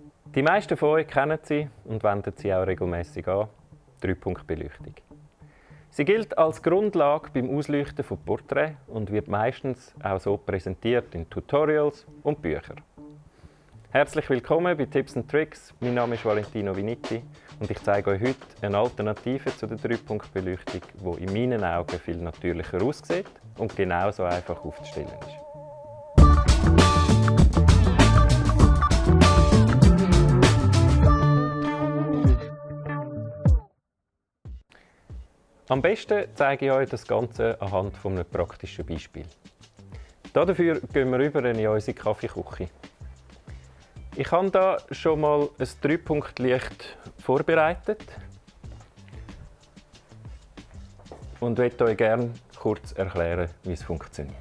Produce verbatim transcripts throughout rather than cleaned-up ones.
Die meisten von euch kennen sie und wenden sie auch regelmäßig an: Dreipunktbeleuchtung. Sie gilt als Grundlage beim Ausleuchten von Porträts und wird meistens auch so präsentiert in Tutorials und Büchern. Herzlich willkommen bei Tipps and Tricks. Mein Name ist Valentino Vinitti und ich zeige euch heute eine Alternative zu der Dreipunktbeleuchtung, die in meinen Augen viel natürlicher aussieht und genauso einfach aufzustellen ist. Am besten zeige ich euch das Ganze anhand von einem praktischen Beispiel. Dafür gehen wir über in unsere Kaffeeküche. Ich habe hier schon mal ein Dreipunktlicht vorbereitet und möchte euch gerne kurz erklären, wie es funktioniert.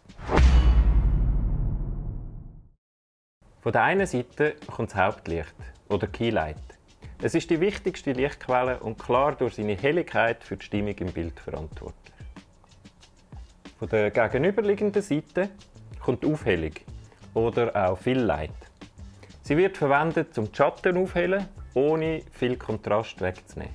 Von der einen Seite kommt das Hauptlicht oder Keylight. Es ist die wichtigste Lichtquelle und klar durch seine Helligkeit für die Stimmung im Bild verantwortlich. Von der gegenüberliegenden Seite kommt die Aufhellung oder auch Fill-Light. Sie wird verwendet, um die Schatten aufzuhellen, ohne viel Kontrast wegzunehmen.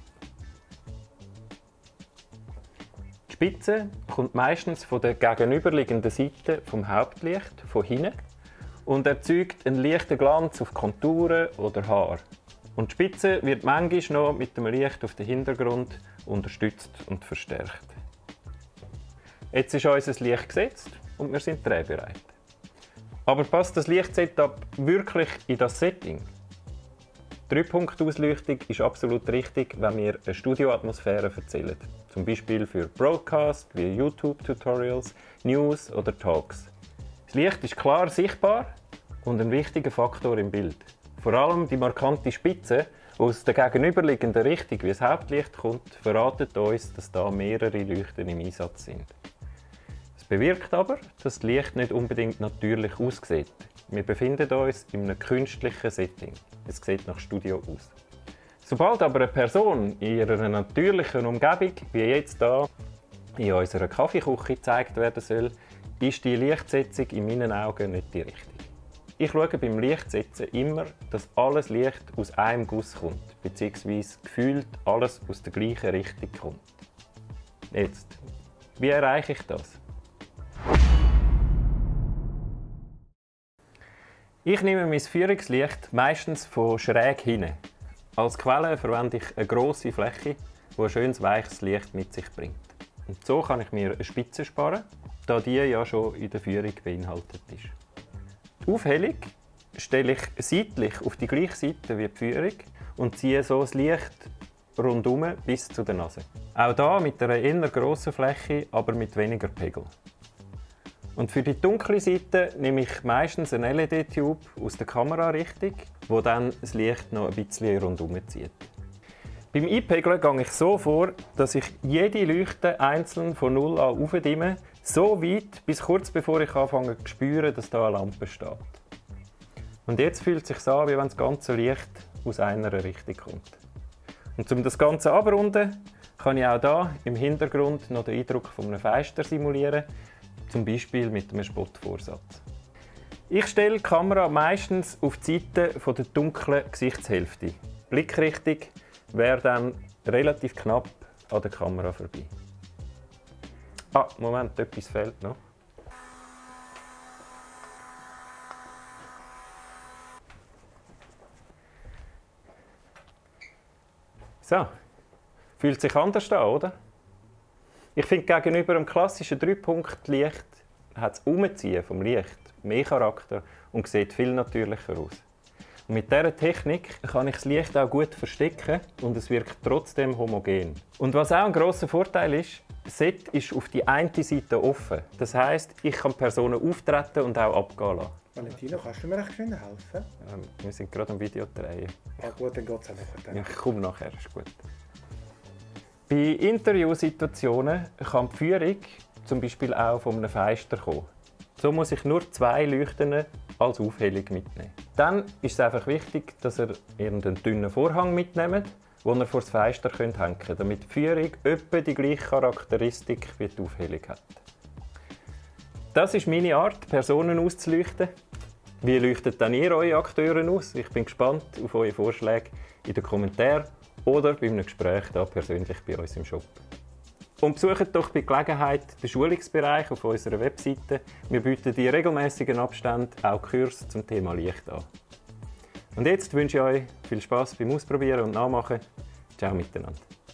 Die Spitze kommt meistens von der gegenüberliegenden Seite vom Hauptlicht, von hinten, und erzeugt einen leichten Glanz auf Konturen oder Haare. Und die Spitze wird manchmal noch mit dem Licht auf den Hintergrund unterstützt und verstärkt. Jetzt ist unser Licht gesetzt und wir sind drehbereit. Aber passt das Lichtsetup wirklich in das Setting? Die Dreipunktausleuchtung ist absolut richtig, wenn wir eine Studioatmosphäre erzählen. Zum Beispiel für Broadcast wie YouTube-Tutorials, News oder Talks. Das Licht ist klar sichtbar und ein wichtiger Faktor im Bild. Vor allem die markante Spitze, die aus der gegenüberliegenden Richtung wie das Hauptlicht kommt, verratet uns, dass da mehrere Leuchten im Einsatz sind. Das bewirkt aber, dass das Licht nicht unbedingt natürlich aussieht. Wir befinden uns in einem künstlichen Setting. Es sieht nach Studio aus. Sobald aber eine Person in ihrer natürlichen Umgebung, wie jetzt hier in unserer Kaffeeküche, gezeigt werden soll, ist die Lichtsetzung in meinen Augen nicht die richtige. Ich schaue beim Lichtsetzen immer, dass alles Licht aus einem Guss kommt, beziehungsweise gefühlt alles aus der gleichen Richtung kommt. Jetzt, wie erreiche ich das? Ich nehme mein Führungslicht meistens von schräg hinten. Als Quelle verwende ich eine grosse Fläche, die ein schönes weiches Licht mit sich bringt. Und so kann ich mir eine Spitze sparen, da die ja schon in der Führung beinhaltet ist. Die Aufhellung stelle ich seitlich auf die gleiche Seite wie die Führung und ziehe so das Licht rundum bis zu der Nase. Auch hier mit einer eher grossen Fläche, aber mit weniger Pegel. Und für die dunkle Seite nehme ich meistens einen L E D-Tube aus der Kamerarichtung, wo dann das Licht noch ein bisschen rundum zieht. Beim Einpegeln gehe ich so vor, dass ich jede Leuchte einzeln von null an aufdimme, so weit, bis kurz bevor ich anfange zu spüren, dass da eine Lampe steht. Und jetzt fühlt es sich an, wie wenn das ganze Licht aus einer Richtung kommt. Und um das Ganze abzurunden, kann ich auch hier im Hintergrund noch den Eindruck von einem Fenster simulieren, zum Beispiel mit einem Spottvorsatz. Ich stelle die Kamera meistens auf die Seite von der dunklen Gesichtshälfte. Die Blickrichtung wäre dann relativ knapp an der Kamera vorbei. Ah, Moment, etwas fehlt noch. So, fühlt sich anders an, oder? Ich finde, gegenüber einem klassischen Dreipunktlicht hat das Umziehen vom Licht mehr Charakter und sieht viel natürlicher aus. Und mit dieser Technik kann ich das Licht auch gut verstecken und es wirkt trotzdem homogen. Und was auch ein grosser Vorteil ist, das Set ist auf die eine Seite offen. Das heisst, ich kann Personen auftreten und auch abgehen lassen. Valentino, kannst du mir recht schnell helfen? Ähm, wir sind gerade am Video drehen. Ja gut, dann geht es auch nachher. Ja, ich komme nachher, ist gut. Bei Interviewsituationen kann die Führung zum Beispiel auch von einem Fenster kommen. So muss ich nur zwei Leuchten als Aufhellung mitnehmen. Dann ist es einfach wichtig, dass ihr irgendeinen dünnen Vorhang mitnehmt, den ihr vor das Fenster hängen könnt, damit die Führung etwa die gleiche Charakteristik wie die Aufhellung hat. Das ist meine Art, Personen auszuleuchten. Wie leuchtet dann ihr eure Akteure aus? Ich bin gespannt auf eure Vorschläge in den Kommentaren oder bei einem Gespräch hier persönlich bei uns im Shop. Und besucht doch bei Gelegenheit den Schulungsbereich auf unserer Webseite. Wir bieten in regelmäßigen Abständen auch Kurse zum Thema Licht an. Und jetzt wünsche ich euch viel Spaß beim Ausprobieren und Nachmachen. Ciao miteinander.